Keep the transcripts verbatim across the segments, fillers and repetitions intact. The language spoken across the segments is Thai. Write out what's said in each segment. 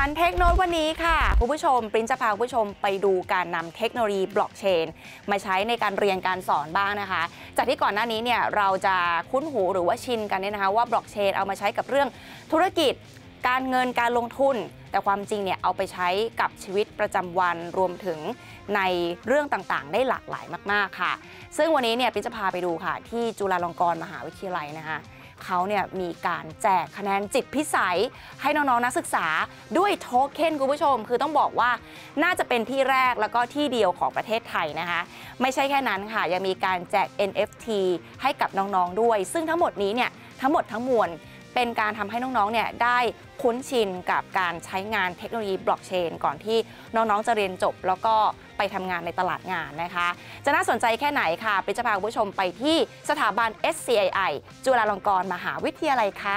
ารเทคโนโลยีวันนี้ค่ะคุณผู้ชมปริ้นจะพาคุณผู้ชมไปดูการนำเทคโนโลยีบล็อกเชนมาใช้ในการเรียนการสอนบ้างนะคะจากที่ก่อนหน้านี้เนี่ยเราจะคุ้นหูหรือว่าชินกันเนี่ยนะคะว่าบล็อกเชนเอามาใช้กับเรื่องธุรกิจการเงินการลงทุนแต่ความจริงเนี่ยเอาไปใช้กับชีวิตประจำวันรวมถึงในเรื่องต่างๆได้หลากหลายมากๆค่ะซึ่งวันนี้เนี่ยปริ้นจะพาไปดูค่ะที่จุฬาลงกรณ์มหาวิทยาลัยนะคะเขาเนี่ยมีการแจกคะแนนจิตพิสัยให้น้องๆนักศึกษาด้วยโทเค็นคุณผู้ชมคือต้องบอกว่าน่าจะเป็นที่แรกแล้วก็ที่เดียวของประเทศไทยนะคะไม่ใช่แค่นั้นค่ะยังมีการแจก เอ็น เอฟ ที ให้กับน้องๆด้วยซึ่งทั้งหมดนี้เนี่ยทั้งหมดทั้งมวลเป็นการทำให้น้องๆเนี่ยได้คุ้นชินกับการใช้งานเทคโนโลยีบล็อกเชนก่อนที่น้องๆจะเรียนจบแล้วก็ไปทำงานในตลาดงานนะคะจะน่าสนใจแค่ไหนค่ะปริ้นจะพาคุณผู้ชมไปที่สถาบัน เอส ซี ไอ ไอ จุฬาลงกรณ์มหาวิทยาลัยค่ะ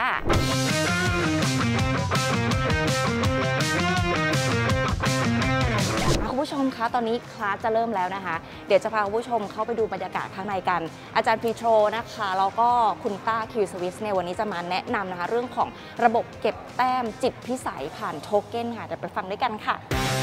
คุณผู้ชมคะตอนนี้คลาสจะเริ่มแล้วนะคะเดี๋ยวจะพาคุณผู้ชมเข้าไปดูบรรยากาศข้างในกันอาจารย์พีโทรนะคะแล้วก็คุณต้าคิวสวิสในวันนี้จะมาแนะนำนะคะเรื่องของระบบเก็บแต้มจิตพิสัยผ่านโทเค็นค่ะเดี๋ยวไปฟังด้วยกันค่ะ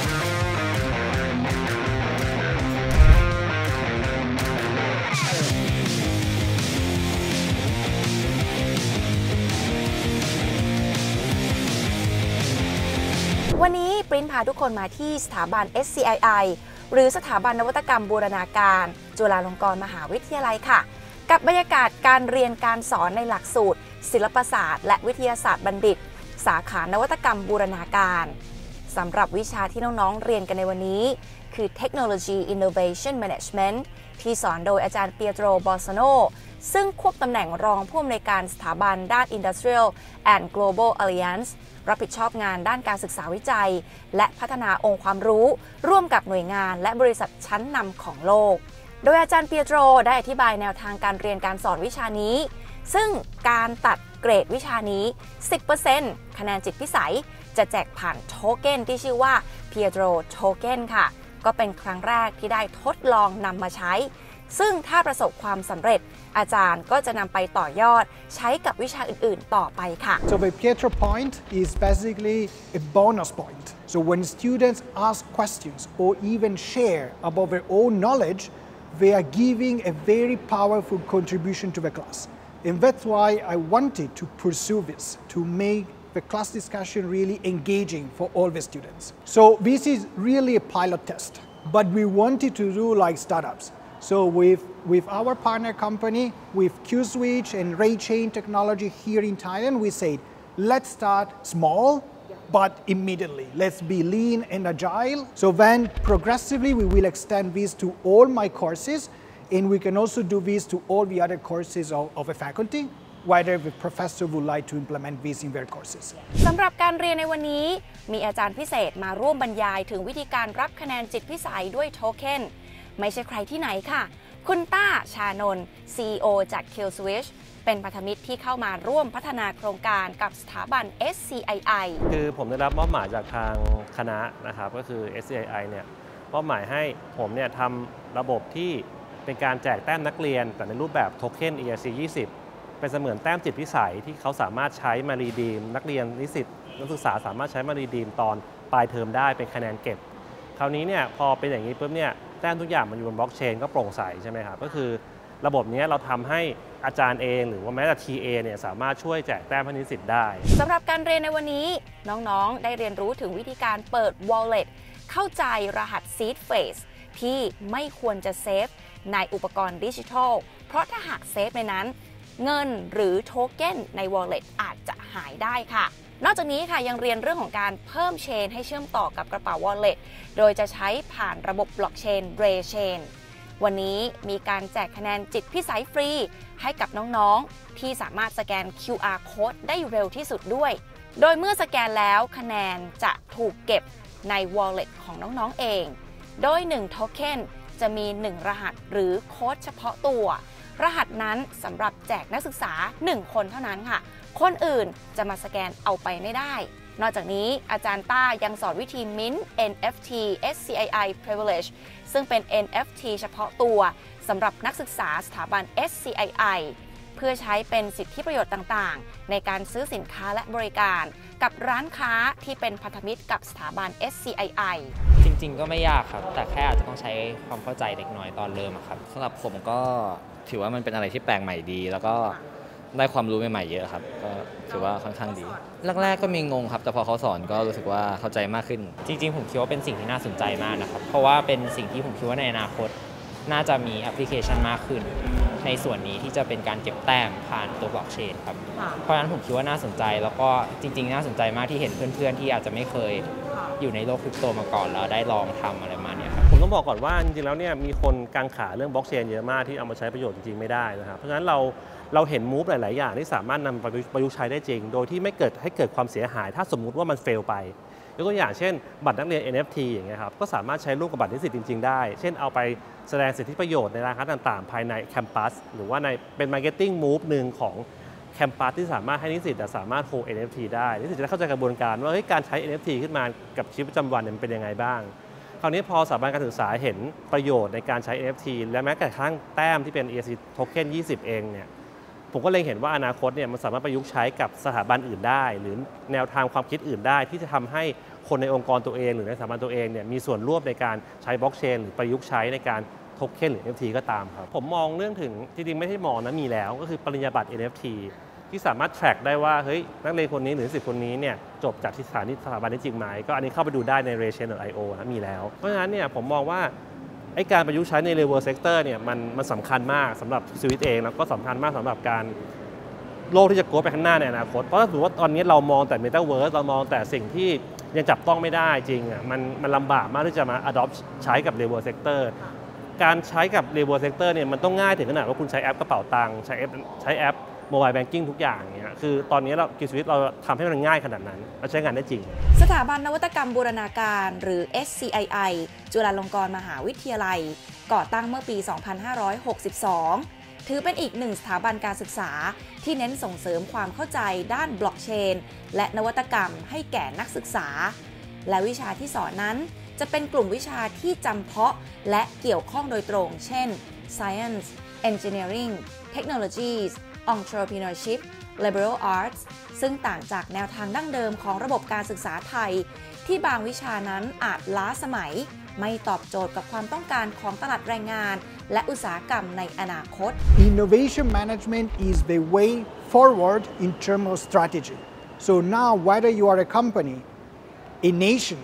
วันนี้ปริ้นพาทุกคนมาที่สถาบัน เอส ซี ไอ ไอ หรือสถาบันนวัตกรรมบูรณาการจุฬาลงกรณ์มหาวิทยาลัยค่ะกับบรรยากาศการเรียนการสอนในหลักสูตรศิลปศาสตร์และวิทยาศาสตร์บัณฑิตสาขานวัตกรรมบูรณาการสำหรับวิชาที่น้องๆเรียนกันในวันนี้คือ Technology Innovation Management ที่สอนโดยอาจารย์เปียโตร บอลซาโนซึ่งควบตำแหน่งรองผู้อำนวยการสถาบันด้าน Industrial and Global Alliance รับผิดชอบงานด้านการศึกษาวิจัยและพัฒนาองค์ความรู้ร่วมกับหน่วยงานและบริษัทชั้นนำของโลกโดยอาจารย์เปียโตรได้อธิบายแนวทางการเรียนการสอนวิชานี้ซึ่งการตัดเกรดวิชานี้ สิบเปอร์เซ็นต์ คะแนนจิตพิสัยจะแจกผ่านโทเค็นที่ชื่อว่าเปียโตรโทเค็นค่ะก็เป็นครั้งแรกที่ได้ทดลองนำมาใช้ซึ่งถ้าประสบความสำเร็จอาจารย์ก็จะนำไปต่อยอดใช้กับวิชาอื่นๆต่อไปค่ะ So the Pietro point is basically a bonus point. So when students ask questions or even share about their own knowledge, they are giving a very powerful contribution to the class. And that's why I wanted to pursue this, to make the class discussion really engaging for all the students. So this is really a pilot test, but we wanted to do like startups.So with, with our partner company, with Q-Switch and RayChain technology here in Thailand, we said, let's start small, but immediately. Let's be lean and agile. So then progressively, we will extend this to all my courses, and we can also do this to all the other courses of, of the faculty, whether the professor would like to implement this in their courses. สำหรับการเรียนในวันนี้มีอาจารย์พิเศษมาร่วมบรรยายถึงวิธีการรับคะแนนจิตพิสัยด้วยโทเค็นไม่ใช่ใครที่ไหนค่ะคุณต้าชานนท์ ซี อี โอ จาก Q-Switch เป็นพันธมิตรที่เข้ามาร่วมพัฒนาโครงการกับสถาบัน เอส ซี ไอ ไอคือผมได้รับมอบหมายจากทางคณะนะครับก็คือ เอส ซี ไอ ไอ เนี่ยมอบหมายให้ผมเนี่ยทำระบบที่เป็นการแจกแต้มนักเรียนแต่ในรูปแบบโทเค็น อี อาร์ ซี ยี่สิบเป็นเสมือนแต้มจิตพิสัยที่เขาสามารถใช้มารีดีมนักเรียนนิสิตนักศึกษาสามารถใช้มารีดีมตอนปลายเทอมได้เป็นคะแนนเก็บคราวนี้เนี่ยพอเป็นอย่างนี้ปุ๊บเนี่ยแต้มทุกอย่างมันอยู่บนบล็อกเชนก็โปร่งใสใช่ไหมครับก็คือระบบนี้เราทำให้อาจารย์เองหรือว่าแม้แต่ ที เอ เนี่ยสามารถช่วยแจกแต้มให้นิสิตได้สำหรับการเรียนในวันนี้น้องๆได้เรียนรู้ถึงวิธีการเปิด Wallet เข้าใจรหัส Seed Phrase ที่ไม่ควรจะเซฟในอุปกรณ์ดิจิทัลเพราะถ้าหากเซฟในนั้นเงินหรือโทเค็นใน Wallet อาจจะหายได้ค่ะนอกจากนี้ค่ะยังเรียนเรื่องของการเพิ่มเชนให้เชื่อมต่อกับกระเป๋า Wallet โดยจะใช้ผ่านระบบบล็อกเชน RayChain วันนี้มีการแจกคะแนนจิตพิสัยฟรีให้กับน้องๆที่สามารถสแกน คิว อาร์ Code ได้เร็วที่สุดด้วยโดยเมื่อสแกนแล้วคะแนนจะถูกเก็บใน Wallet ของน้องๆเองโดยหนึ่งโทเค็นจะมีหนึ่งรหัสหรือโค้ดเฉพาะตัวรหัสนั้นสำหรับแจกนักศึกษาหนึ่งคนเท่านั้นค่ะคนอื่นจะมาสแกนเอาไปไม่ได้นอกจากนี้อาจารย์ต้ายังสอนวิธี Mint เอ็น เอฟ ที เอส ซี ไอ ไอ Privilege ซึ่งเป็น เอ็น เอฟ ที เฉพาะตัวสำหรับนักศึกษาสถาบัน เอส ซี ไอ ไอ เพื่อพื่อใช้เป็นสิทธิประโยชน์ต่างๆในการซื้อสินค้าและบริการกับร้านค้าที่เป็นพันธมิตรกับสถาบัน เอส ซี ไอ ไอจริงๆก็ไม่ยากครับแต่แค่อาจจะต้องใช้ความเข้าใจเด็กน้อยตอนเริ่มครับสำหรับผมก็ถือว่ามันเป็นอะไรที่แปลกใหม่ดีแล้วก็ได้ความรู้ใหม่ๆเยอะครับก็ถือว่าค่อนข้างดีแรกๆก็มีงงครับแต่พอเขาสอนก็รู้สึกว่าเข้าใจมากขึ้นจริงๆผมคิดว่าเป็นสิ่งที่น่าสนใจมากนะครับเพราะว่าเป็นสิ่งที่ผมคิดว่าในอนาคตน่าจะมีแอปพลิเคชันมากขึ้นในส่วนนี้ที่จะเป็นการเก็บแต้มผ่านตัวบล็อกเชนครับเพราะฉะนั้นผมคิดว่าน่าสนใจแล้วก็จริงๆน่าสนใจมากที่เห็นเพื่อนๆที่อาจจะไม่เคยอยู่ในโลกคริปโตมาก่อนแล้วได้ลองทำอะไรมาเนี่ยครับผมต้องบอกก่อนว่าจริงๆแล้วเนี่ยมีคนกังขาเรื่องบล็อกเชนเยอะมากที่เอามาใช้ประโยชน์จริงๆไม่ได้นะครับเพราะฉะนั้นเราเราเห็นมูฟหลายๆอย่างที่สามารถนำไปประยุกต์ใช้ได้จริงโดยที่ไม่เกิดให้เกิดความเสียหายถ้าสมมุติว่ามันเฟลไปยกตัวอย่างเช่นบัตรนักเรียน เอ็น เอฟ ที อย่างเงี้ยครับก็สามารถใช้ร่วมกับบัตรนิสิตจริงๆได้เช่นเอาไปแสดงสิทธิประโยชน์ในร้านค้าต่างๆภายในแคมปัสหรือว่าในเป็นมาร์เก็ตติ้งมูฟหนึ่งของแคมปัสที่สามารถให้นิสิตสามารถโฮ เอ็น เอฟ ที ได้นิสิตจะได้เข้าใจกระบวนการว่าเฮ้ยการใช้ เอ็น เอฟ ที ขึ้นมากับชีวิตประจำวันมันเป็นยังไงบ้างคราวนี้พอสถาบันการศึกษาเห็นประโยชน์ในการใช้ เอ็น เอฟ ที และแม้กระทั่งแต้มที่เป็น อี เอ ซี Token ยี่สิบเองเนี่ยผมก็เลยเห็นว่าอนาคตเนี่ยมันสามารถประยุกต์ใช้กับสถาบันอื่นได้หรือแนวทางความคิดอื่นได้ที่จะทำให้คนในองค์กรตัวเองหรือในสถาบันตัวเองเนี่ยมีส่วนร่วมในการใช้บล็อกเชนหรือประยุกต์ใช้ในการโทเค็นหรือ เอ็น เอฟ ที ก็ตามครับผมมองเรื่องถึงจริงๆไม่ใช่มองนะมีแล้วก็คือปริญญาบัตร เอ็น เอฟ ที ที่สามารถ track ได้ว่าเฮ้ยนักเรียนคนนี้หรือสิทธิ์คนนี้เนี่ยจบจากที่สถานีสถาบันนี้จริงไหมก็อันนี้เข้าไปดูได้ใน เรเชน ดอท ไอ โอ นะมีแล้วเพราะฉะนั้นเนี่ยผมมองว่าไอ้การประยุกต์ใช้ใน level sector เนี่ยมันมันสำคัญมากสำหรับชีวิตเองแล้วก็สำคัญมากสำหรับการโลกที่จะโกรธไปข้างหน้าในอนาคตเพราะถ้าถือว่าตอนนี้เรามองแต่ Metaverse เรามองแต่สิ่งที่ยังจับต้องไม่ได้จริงอ่ะมันมันลำบากมากที่จะมา adopt ใช้กับ level sector การใช้กับ level sector เนี่ยมันต้องง่ายถึงขนาดว่าคุณใช้แอปกระเป๋าตังค์ใช้แอปใช้แอปโมบายแบงกิ้งทุกอย่างเนี่ยคือตอนนี้เรากิจชีวิตเราทำให้มันง่ายขนาดนั้นและใช้งานได้จริงสถาบันนวัตกรรมบูรณาการหรือ เอส ซี ไอ ไอ จุฬาลงกรณ์มหาวิทยาลัยก่อตั้งเมื่อปี สองพันห้าร้อยหกสิบสองถือเป็นอีกหนึ่งสถาบันการศึกษาที่เน้นส่งเสริมความเข้าใจด้านบล็อกเชนและนวัตกรรมให้แก่นักศึกษาและวิชาที่สอนนั้นจะเป็นกลุ่มวิชาที่จำเพาะและเกี่ยวข้องโดยตรงเช่น Science Engineering Technologies Entrepreneurship Liberal Arts ซึ่งต่างจากแนวทางดั้งเดิมของระบบการศึกษาไทยที่บางวิชานั้นอาจล้าสมัยไม่ตอบโจทย์กับความต้องการของตลาดแรงงานและอุตสาหกรรมในอนาคต Innovation management is the way forward in terms of strategy. So now whether you are a company, a nation,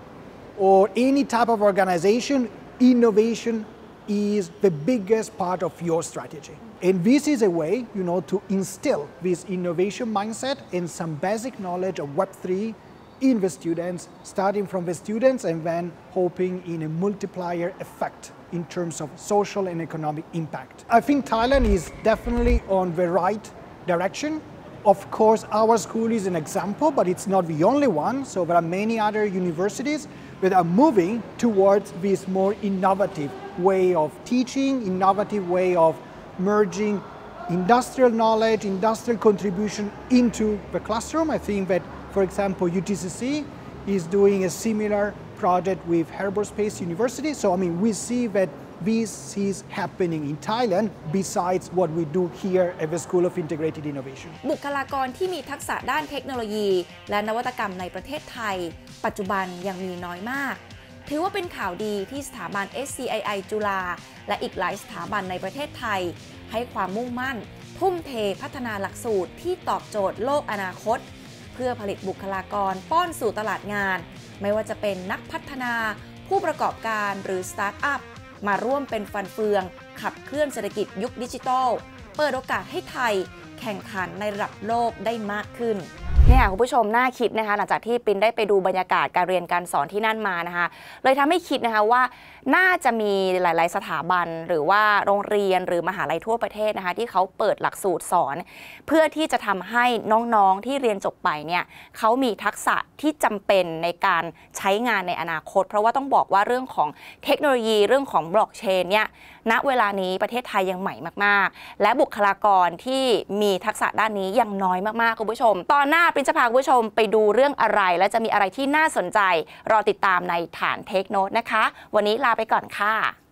or any type of organization, innovation is the biggest part of your strategy. And this is a way, you know, to instill this innovation mindset and some basic knowledge of Web three in the students, starting from the students and then hoping in a multiplier effect in terms of social and economic impact. I think Thailand is definitely on the right direction. Of course, our school is an example, but it's not the only one. So there are many other universities that are moving towards this more innovative way of teaching, innovative way of merging industrial knowledge, industrial contribution into the classroom. I think that, for example, U T C C is doing a similar project with Harbour Space University. So, I mean, we see that this is happening in Thailand besides what we do here at the School of Integrated Innovation. บุคลากรที่มีทักษะด้านเทคโนโลยีและนวัตกรรมในประเทศไทยปัจจุบันยังมีน้อยมากถือว่าเป็นข่าวดีที่สถาบัน เอส ซี ไอ ไอ จุฬาและอีกหลายสถาบันในประเทศไทยให้ความมุ่งมั่นทุ่มเทพัฒนาหลักสูตรที่ตอบโจทย์โลกอนาคตเพื่อผลิตบุคลากรป้อนสู่ตลาดงานไม่ว่าจะเป็นนักพัฒนาผู้ประกอบการหรือสตาร์ทอัพมาร่วมเป็นฟันเฟืองขับเคลื่อนเศรษฐกิจยุคดิจิทัลเปิดโอกาสให้ไทยแข่งขันในระดับโลกได้มากขึ้นเนี่ยคุณผู้ชมน่าคิดนะคะหลังจากที่ปินได้ไปดูบรรยากาศการเรียนการสอนที่นั่นมานะคะเลยทำให้คิดนะคะว่าน่าจะมีหลายๆสถาบันหรือว่าโรงเรียนหรือมหาลัยทั่วประเทศนะคะที่เขาเปิดหลักสูตรสอนเพื่อที่จะทำให้น้องๆที่เรียนจบไปเนี่ยเขามีทักษะที่จำเป็นในการใช้งานในอนาคตเพราะว่าต้องบอกว่าเรื่องของเทคโนโลยีเรื่องของบล็อกเชนเนี่ยณเวลานี้ประเทศไทยยังใหม่มากๆและบุคลากรที่มีทักษะด้านนี้ยังน้อยมากๆคุณผู้ชมตอนหน้าปินจะพาคุณผู้ชมไปดูเรื่องอะไรและจะมีอะไรที่น่าสนใจรอติดตามในฐานเทคโนตนะคะวันนี้ลาไปก่อนค่ะ